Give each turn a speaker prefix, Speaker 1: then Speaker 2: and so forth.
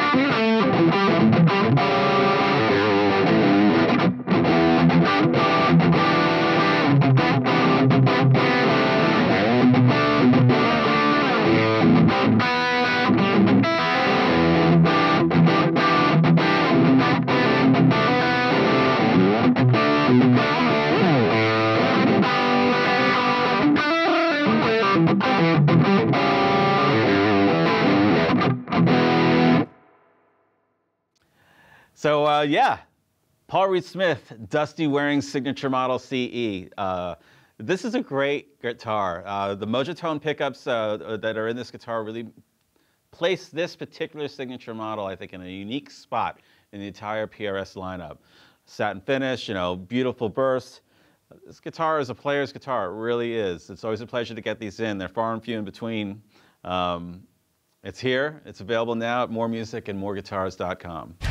Speaker 1: So yeah, Paul Reed Smith, Dustie Waring Signature Model CE. This is a great guitar. The Mojatone pickups that are in this guitar really place this particular signature model, I think, in a unique spot in the entire PRS lineup. Satin finish, you know, beautiful burst. This guitar is a player's guitar, it really is. It's always a pleasure to get these in. They're far and few in between. It's here, it's available now at moremusic and moreguitars.com.